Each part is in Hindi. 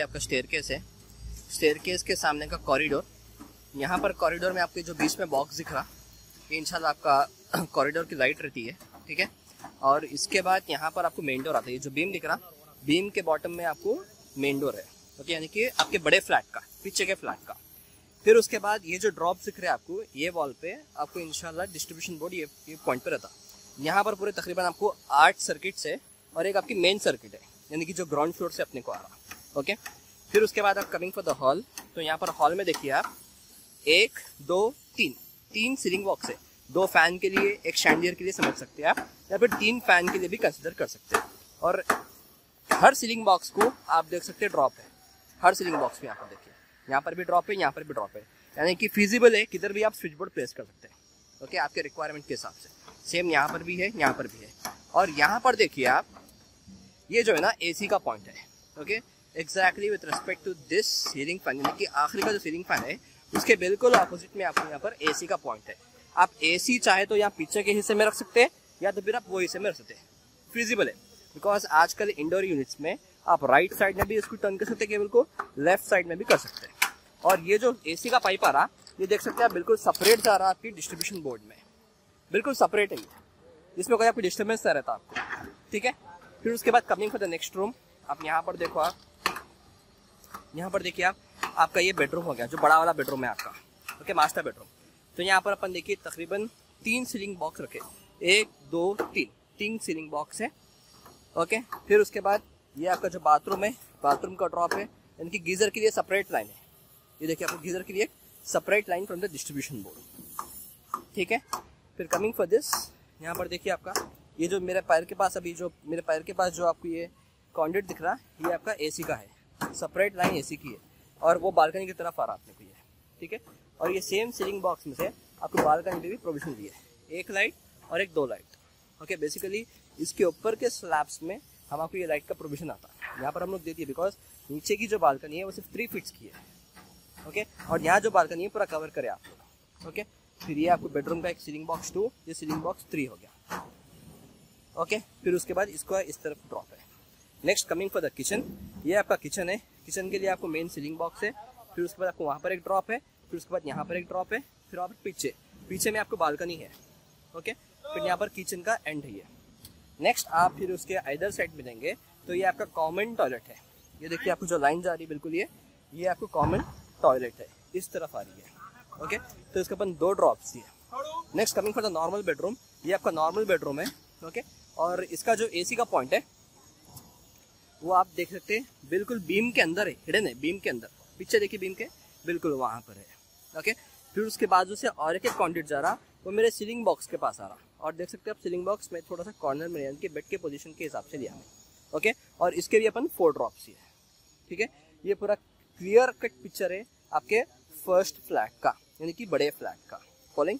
आपका स्टेयरकेस है। स्टेयरकेस के सामने का कॉरिडोर, यहाँ पर कॉरिडोर में आपके जो बीच में बॉक्स दिख रहा, ये इंशाल्लाह आपका कॉरिडोर की लाइट रहती है, ठीक है। और इसके बाद यहाँ पर आपको मेन डोर आता है। ये जो बीम दिख रहा, बीम के बॉटम में आपको मेन डोर है, ओके, यानी कि आपके बड़े फ्लैट का, पीछे के फ्लैट का। फिर उसके बाद ये जो ड्रॉप दिख रहे हैं आपको, ये वॉल पे आपको इंशाल्लाह डिस्ट्रीब्यूशन बोर्ड ये पॉइंट पे रहता। यहाँ पर पूरे तकरीबन आपको 8 सर्किट्स है और एक आपकी मेन सर्किट है, यानी कि जो ग्राउंड फ्लोर से अपने को आ रहा, ओके। फिर उसके बाद आप कमिंग फॉर द हॉल, तो यहाँ पर हॉल में देखिए आप 1 2 3 सीलिंग बॉक्स है। 2 फैन के लिए, एक शैंडियर के लिए समझ सकते हैं आप, या फिर 3 फैन के लिए भी कंसिडर कर सकते हैं। और हर सीलिंग बॉक्स को आप देख सकते हैं ड्रॉप है, हर सीलिंग बॉक्स में यहाँ पर देखिए, यहाँ पर भी ड्रॉप है, यहाँ पर भी ड्रॉप है, यानी कि फिजिबल है, किधर भी आप स्विच बोर्ड प्लेस कर सकते हैं, ओके, आपके रिक्वायरमेंट के हिसाब से। सेम यहाँ पर भी है, यहाँ पर भी है। और यहाँ पर देखिए आप, ये जो है ना एसी का पॉइंट है, okay, exactly with respect to this ceiling fan, यानी कि आखिरी का जो सीलिंग फैन है उसके बिल्कुल ऑपोजिट में आपको यहाँ पर एसी का पॉइंट है। आप एसी चाहे तो यहाँ पीछे के हिस्से में रख सकते हैं, या तो फिर आप वो हिस्से में रख सकते हैं, फिजिबल है। बिकॉज आजकल इंडोर यूनिट्स में आप राइट साइड में भी इसको टर्न कर सकते हैं केबल को, लेफ्ट साइड में भी कर सकते हैं। और ये जो एसी का पाइप आ रहा, ये देख सकते हैं आप, बिल्कुल सेपरेट जा रहा है आपकी डिस्ट्रीब्यूशन बोर्ड में, बिल्कुल सेपरेट है ये, इसमें कोई आपको डिस्टर्बेंस नहीं रहता आपको, ठीक है। फिर उसके बाद coming for the next room, आप यहाँ पर देखो, आप यहाँ पर देखिए आप, आपका ये बेडरूम हो गया, जो बड़ा वाला बेडरूम है आपका, ओके, मास्टर बेडरूम। तो यहाँ पर अपन देखिए तकरीबन 3 सीलिंग बॉक्स रखे, 1 2 3 सीलिंग बॉक्स है, ओके। फिर उसके बाद ये आपका जो बाथरूम है, बाथरूम का ड्रॉप है, यानी कि गीजर के लिए सेपरेट लाइन है। ये देखिए आपको गीजर के लिए separate line from the distribution board, ठीक है। फिर कमिंग फॉर दिस, यहाँ पर देखिए आपका ये जो मेरे पैर के पास, अभी जो मेरे पैर के पास जो आपको ये कॉन्ड्यूट दिख रहा है, ये आपका एसी का है, सेपरेट लाइन एसी की है, और वो बालकनी की तरफ आ रहा अपने को ये, ठीक है। और ये सेम सीलिंग बॉक्स में से आपको बालकनी में भी प्रोविजन दी है, 1 लाइट और 2 लाइट, ओके। बेसिकली इसके ऊपर के स्लैब्स में हम आपको ये लाइट का प्रोविजन आता है, यहाँ पर हम लोग दे दिए, बिकॉज नीचे की जो बालकनी है वो सिर्फ 3 फीट्स की है, ओके। और यहाँ जो बालकनी है पूरा कवर करे आप लोग, ओके। फिर ये आपको बेडरूम का एक सीलिंग बॉक्स 2, ये सीलिंग बॉक्स 3 हो गया, ओके। फिर उसके बाद इसको इस तरफ ड्रॉप है। Next coming for the kitchen, ये आपका किचन है। किचन के लिए आपको मेन सीलिंग बॉक्स है, फिर उसके बाद आपको वहाँ पर एक ड्रॉप है, फिर उसके बाद यहाँ पर एक ड्रॉप है, फिर वहाँ पर पीछे में आपको बालकनी है, ओके। फिर यहाँ पर किचन का एंड है ये। नेक्स्ट आप फिर उसके इधर साइड में देंगे तो ये आपका कॉमन टॉयलेट है। ये देखिए आपको जो लाइन जा रही है बिल्कुल ये आपको कॉमन टॉयलेट है, इस तरफ आ रही है, ओके। तो इसके अपन 2 ड्रॉप्स दिए। Next coming for the normal bedroom, ये आपका नॉर्मल बेडरूम है, ओके। और इसका जो एसी का पॉइंट है वो आप देख सकते हैं बिल्कुल बीम के अंदर है, हिडन है बीम के अंदर, पीछे देखिए बीम के बिल्कुल वहाँ पर है, ओके। फिर उसके बाजू से और एक कॉन्ड्यूट जा रहा, वो मेरे सीलिंग बॉक्स के पास आ रहा, और देख सकते हैं आप सीलिंग बॉक्स में थोड़ा सा कॉर्नर में, यानी कि बेड के पोजीशन के हिसाब से लिया है, ओके। और इसके भी अपन 4 ड्रॉप्स ही है, ठीक है। ये पूरा क्लियर कट पिक्चर है आपके फर्स्ट फ्लैट का, यानी कि बड़े फ्लैट का। फॉलोइंग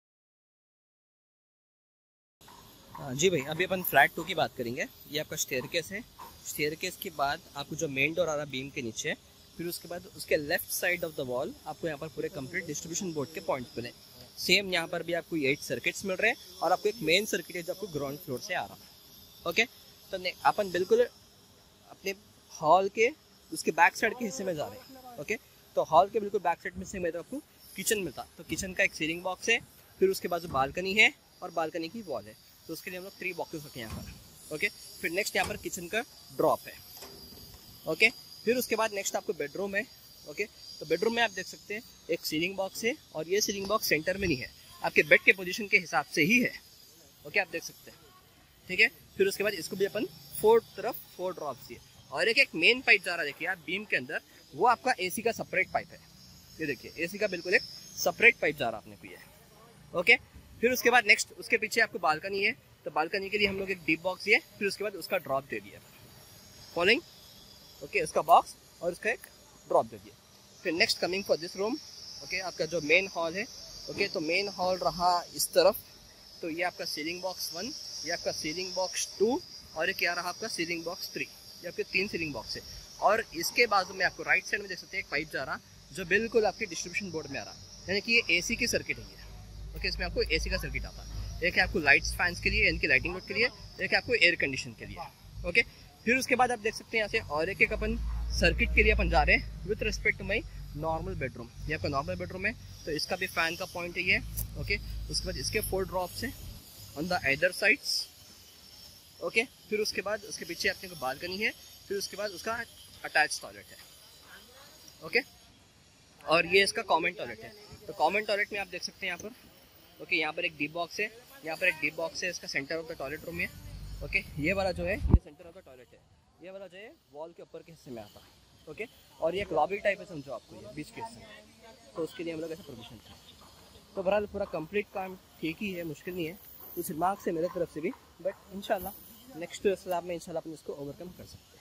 जी भाई, अभी अपन फ्लैट 2 की बात करेंगे। ये आपका स्टेयरकेस है। स्टेयरकेस के बाद आपको जो मेन डोर आ रहा बीम के नीचे, फिर उसके बाद उसके left side of the wall आपको यहाँ पर पूरे कंप्लीट डिस्ट्रीब्यूशन बोर्ड के पॉइंट मिले। सेम यहाँ पर भी आपको 8 सर्किट्स मिल रहे हैं, और आपको एक मेन सर्किट है जो आपको ग्राउंड फ्लोर से आ रहा है, ओके। तो अपन बिल्कुल अपने हॉल के उसके बैक साइड के हिस्से में जा रहे हैं, ओके। तो हॉल के बिल्कुल बैक साइड में से तो आपको किचन मिलता, तो किचन का एक सीलिंग बॉक्स है, फिर उसके बाद बालकनी है और बालकनी की वॉल है, तो उसके लिए हम लोग 3 बॉक्सेस रखे यहाँ पर, ओके। फिर नेक्स्ट यहाँ पर किचन का ड्रॉप है, ओके। फिर उसके बाद नेक्स्ट आपको बेडरूम है, ओके। तो बेडरूम में आप देख सकते हैं एक सीलिंग बॉक्स है, और ये सीलिंग बॉक्स सेंटर में नहीं है, आपके बेड के पोजीशन के हिसाब से ही है, ओके, आप देख सकते हैं, ठीक है। फिर उसके बाद इसको भी अपन 4 तरफ 4 ड्रॉप्स दिए, और एक मेन पाइप जा रहा है देखिए आप बीम के अंदर, वो आपका एसी का सेपरेट पाइप है। ये देखिए एसी का बिल्कुल एक सेपरेट पाइप जा रहा है अपने को ये, ओके। फिर उसके बाद नेक्स्ट उसके पीछे आपको बालकनी है, तो बालकनी के लिए हम लोग एक डीप बॉक्स दिए, फिर उसके बाद उसका ड्रॉप दे दिया, फॉलोइंग, ओके। उसका बॉक्स और उसका एक ड्रॉप दे दिया। फिर next coming for this room, okay, आपका जो मेन हॉल है, ओके। तो मेन हॉल रहा इस तरफ, तो ये आपका सीलिंग बॉक्स 1, ये आपका सीलिंग बॉक्स 2, और एक क्या रहा आपका सीलिंग बॉक्स 3, ये आपके 3 सीलिंग बॉक्स है। और इसके बाजू में आपको राइट साइड में देख सकते हैं एक पाइप जा रहा, जो बिल्कुल आपके डिस्ट्रीब्यूशन बोर्ड में आ रहा, यानी कि ये एसी की सर्किट है ये, ओके। इसमें आपको एसी का सर्किट आता है, एक है आपको लाइट्स फैंस के लिए, यानी कि लाइटिंग लोड के लिए, एक है आपको एयर कंडीशन के लिए, ओके। फिर उसके बाद आप देख सकते हैं यहाँ से और एक अपन सर्किट के लिए अपन जा रहे हैं with respect to my normal bedroom. ये आपका नॉर्मल बेडरूम है, तो इसका भी फैन का पॉइंट है ये। ओके, उसके बाद इसके 4 ड्रॉप्स हैं on the other sides. Okay, फिर उसके बाद उसके पीछे अपने को बालकनी है, फिर उसके बाद उसका अटैच टॉयलेट है। ओके, और ये इसका कॉमन टॉयलेट है। तो कॉमन टॉयलेट में आप देख सकते हैं यहाँ पर। ओके, यहाँ पर एक डीप बॉक्स है, यहाँ पर एक डीप बॉक्स है, इसका centre of the toilet room है। ओके, ये वाला जो है ये सेंटर ऑफ द टॉयलेट है, ये वाला जो है वॉल के ऊपर के हिस्से में आता है। ओके, और ये एक लॉबी टाइप है समझो आपको, ये बीच के हिस्से में, तो उसके लिए हम लोग ऐसा परमिशन था। तो बहरहाल पूरा कंप्लीट काम ठीक ही है, मुश्किल नहीं है कुछ दिमाग से मेरे तरफ से भी, बट इंशाल्लाह नेक्स्ट स्लैब में इंशाल्लाह अपन इसको ओवरकम कर सकते हैं।